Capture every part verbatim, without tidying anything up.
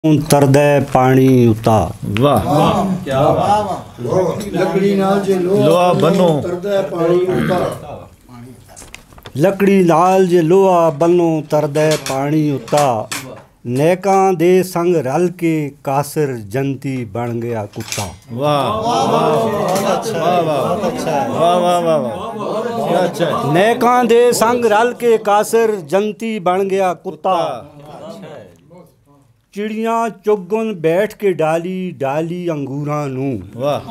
तरदे पानी उता। वाह क्या लकड़ी नाल जे लोहा बनो तरदे पानी उता। लकड़ी नाल जे लोहा बनो तरदे पानी उता। नेकां दे संग रल के कासिर जंती बन गया कुत्ता। वाह वाह वाह वाह वाह वाह क्या अच्छा है। नेकां दे संग रल के कासिर जंती बन गया कुत्ता। चिड़ियाँ चुगन बैठ के डाली डाली अंगूरां नू। वाह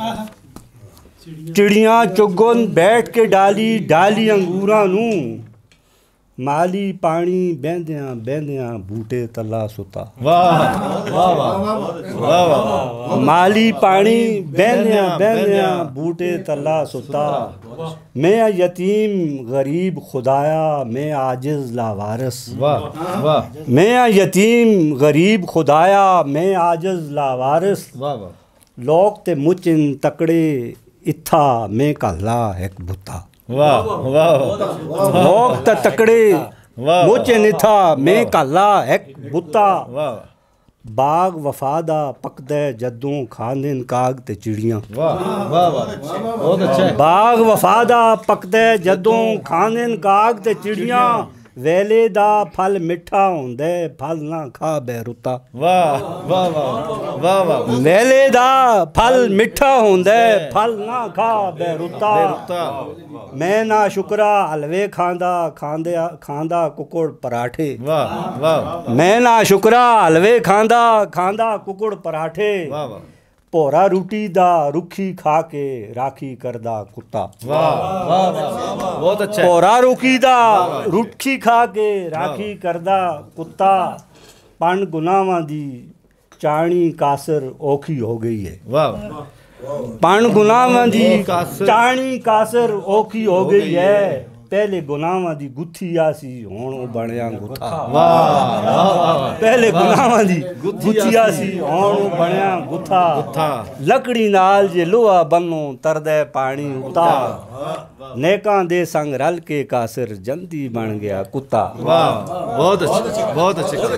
चिड़ियाँ चुगन बैठ के डाली डाली अंगूरां नू। माली पानी बहंदियां बहंदियां बूटे तला सुता। वाह वाह वाह वाह वाह माली पानी बहंदियां बहंदियां बूटे तला सुता। मैं यतीम गरीब खुदाया मैं आजिज़ लावारिस। वाह वाह मैं यतीम गरीब खुदाया मैं आजिज़ लावारिस। वाह वाह लोग ते मुचिन तकड़े इत्था मैं कल्ला एक बुता। वाह वाह लोग ते तकड़े वाह मुचिन इत्था मैं कल्ला एक बुता। वाह बाग वफादा पकदे जदों खांदिन काग ते चिड़ियाँ। वाह वाह वाह बहुत अच्छा है। बाग वफादा पकदे जदों खांदिन काग ते चिड़ियाँ। वेले दा फल मिठा होंदे फल ना खा बैरुता। वाह वाह वाह वाह वाह वेले दा फल मिठा होंदे फल ना खा बैरुता। मैं ना शुक्रा हलवे खांदा खांदे खांदा कुकुड़ पराठे। वाह वाह मैं ना शुक्रा हलवे खांदा खांदा कुकुड़ पराठे। वाह वाह भोरा रूटी दा रुखी खा के राखी करदा कुत्ता। वाह वाह वाह बहुत अच्छा है। भोरा रूखी दा रुखी खा के राखी करदा कुत्ता। पन गुनाहां दी चाणी कासिर औखी हो गई है। वाह पन गुनाहां दी कासिर। चाणी कासिर औखी हो गई है। पहले गुनाहां दी गुत्थी आसी हुण ओ बनया गुत्था। वाह पहले गुनाहां दी गुत्थी आसी हुण ओ बनया गुत्था। लकड़ी नाल जे लोहा बनो तरदे पानी उता। नेकां दे संग रल के कासिर जंती बन गया कुत्ता। वाह बहुत अच्छा बहुत अच्छे।